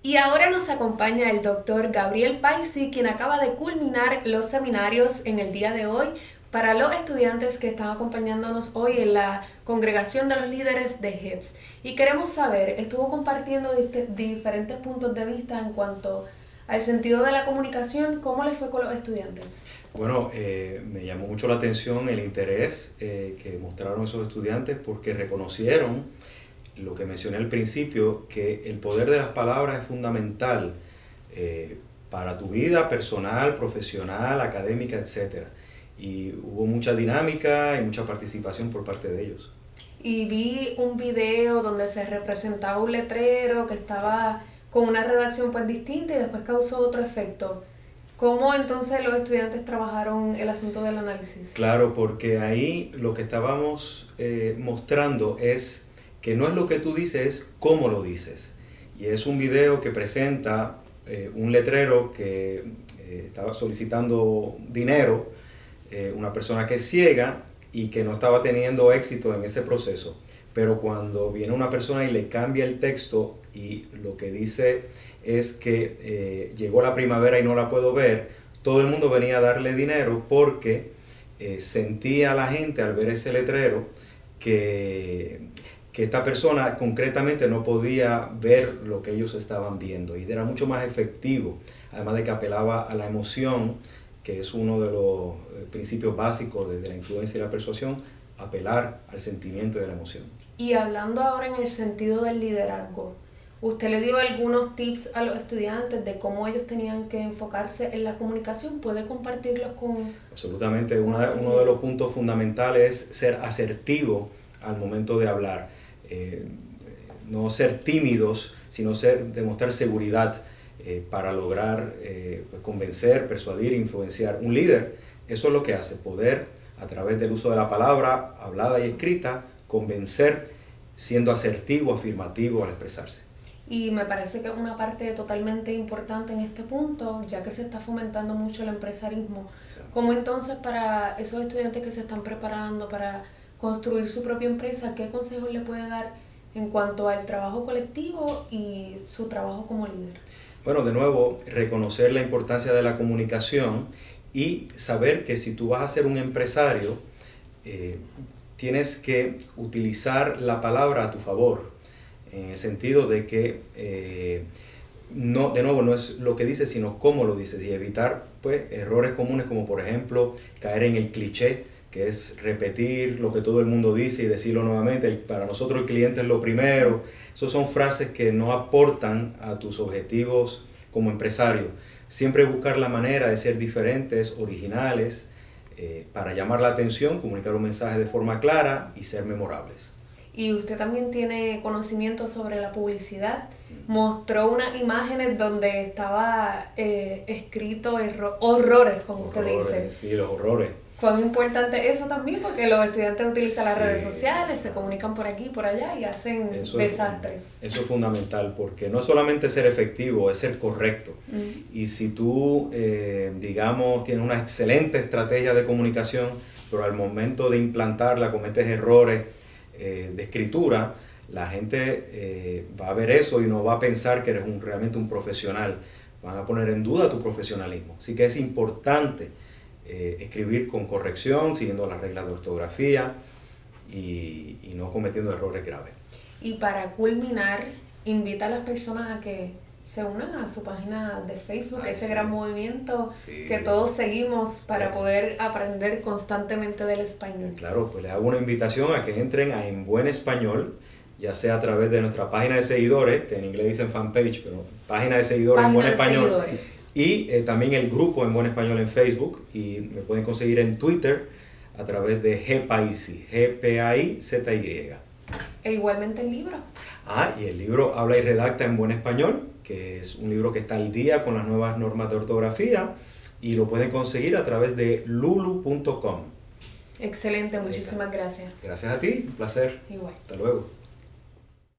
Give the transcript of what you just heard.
Y ahora nos acompaña el doctor Gabriel Paisi, quien acaba de culminar los seminarios en el día de hoy para los estudiantes que están acompañándonos hoy en la Congregación de los Líderes de HEDS. Y queremos saber, estuvo compartiendo diferentes puntos de vista en cuanto al sentido de la comunicación. ¿Cómo les fue con los estudiantes? Bueno, me llamó mucho la atención el interés que mostraron esos estudiantes porque reconocieron lo que mencioné al principio, que el poder de las palabras es fundamental para tu vida personal, profesional, académica, etc. Y hubo mucha dinámica y mucha participación por parte de ellos. Y vi un video donde se representaba un letrero que estaba con una redacción pues distinta y después causó otro efecto. ¿Cómo entonces los estudiantes trabajaron el asunto del análisis? Claro, porque ahí lo que estábamos mostrando es que no es lo que tú dices, es cómo lo dices. Y es un video que presenta un letrero que estaba solicitando dinero, una persona que es ciega y que no estaba teniendo éxito en ese proceso. Pero cuando viene una persona y le cambia el texto y lo que dice es que llegó la primavera y no la puedo ver, todo el mundo venía a darle dinero porque sentía a la gente al ver ese letrero que esta persona concretamente no podía ver lo que ellos estaban viendo y era mucho más efectivo, además de que apelaba a la emoción, que es uno de los principios básicos de la influencia y la persuasión, apelar al sentimiento y a la emoción. Y hablando ahora en el sentido del liderazgo, ¿usted le dio algunos tips a los estudiantes de cómo ellos tenían que enfocarse en la comunicación? ¿Puede compartirlos con...? Absolutamente. Uno de los puntos fundamentales es ser asertivo al momento de hablar. No ser tímidos, sino demostrar seguridad para lograr convencer, persuadir, influenciar. Un líder, eso es lo que hace, poder a través del uso de la palabra hablada y escrita, convencer siendo asertivo, afirmativo al expresarse. Y me parece que es una parte totalmente importante en este punto, ya que se está fomentando mucho el empresarismo. Sí. ¿Cómo entonces para esos estudiantes que se están preparando para construir su propia empresa, qué consejos le puede dar en cuanto al trabajo colectivo y su trabajo como líder? Bueno, de nuevo, reconocer la importancia de la comunicación y saber que si tú vas a ser un empresario, tienes que utilizar la palabra a tu favor, en el sentido de que no es lo que dices, sino cómo lo dices, y evitar pues, errores comunes como por ejemplo caer en el cliché, que es repetir lo que todo el mundo dice y decirlo nuevamente. Para nosotros el cliente es lo primero. Esas son frases que no aportan a tus objetivos como empresario. Siempre buscar la manera de ser diferentes, originales, para llamar la atención, comunicar un mensaje de forma clara y ser memorables. Y usted también tiene conocimiento sobre la publicidad. Mostró unas imágenes donde estaba escrito horrores, como usted dice. Sí, los horrores. ¿Cuán importante es eso también? Porque los estudiantes utilizan las redes sociales, se comunican por aquí y por allá y hacen desastres. Eso es fundamental, porque no es solamente ser efectivo, es ser correcto. Y si tú, digamos, tienes una excelente estrategia de comunicación, pero al momento de implantarla cometes errores de escritura, la gente va a ver eso y no va a pensar que eres realmente un profesional. Van a poner en duda tu profesionalismo. Así que es importante escribir con corrección, siguiendo las reglas de ortografía y no cometiendo errores graves. Y para culminar, invita a las personas a que se unan a su página de Facebook, ese gran movimiento que todos seguimos para poder aprender constantemente del español. Claro, pues les hago una invitación a que entren a En Buen Español, ya sea a través de nuestra página de seguidores, que en inglés dicen fanpage, pero página de seguidores En Buen Español. Y también el grupo En Buen Español en Facebook, y me pueden conseguir en Twitter a través de Gpaisi, G-P-A-I-Z-Y. E igualmente el libro. Y el libro Habla y Redacta en Buen Español, que es un libro que está al día con las nuevas normas de ortografía, y lo pueden conseguir a través de lulu.com. Excelente, muchísimas gracias. Gracias a ti, un placer. Igual. Hasta luego.